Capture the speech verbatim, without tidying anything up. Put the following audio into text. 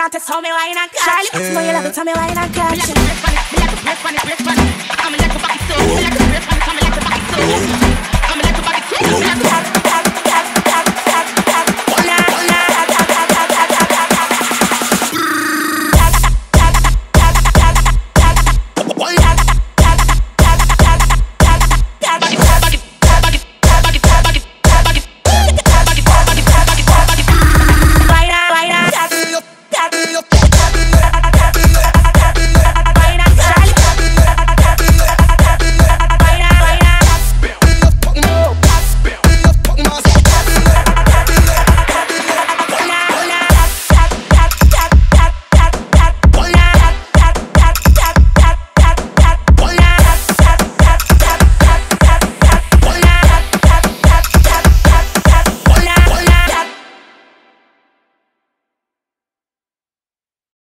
not to tell me why you not got you. Charlie, know you love it, tell me why you not got you. Me like to break on it, break on it, break on it. I'm like a body so, me like to break on it, I'm like a body so.